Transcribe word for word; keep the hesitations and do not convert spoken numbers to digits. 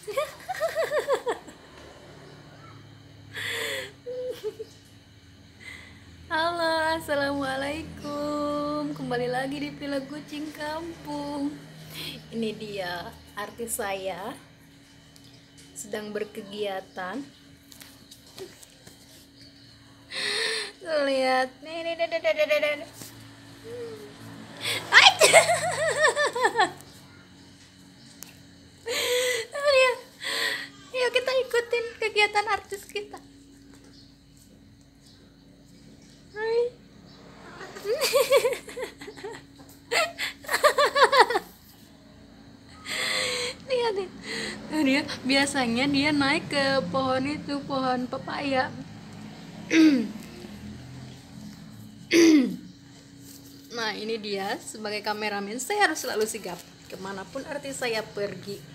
Halo, assalamualaikum. Kembali lagi di Villa Kucing Kampung. Ini dia artis saya sedang berkegiatan. Lihat nih, nih, nih, nih, nih, nih, nih, nih. Ay! Lihat. Yuk kita ikutin kegiatan artis kita. Hai. Lihat nih. Dia biasanya dia naik ke pohon itu, pohon pepaya. Nah, ini dia sebagai kameramen saya harus selalu sigap kemanapun artis saya pergi.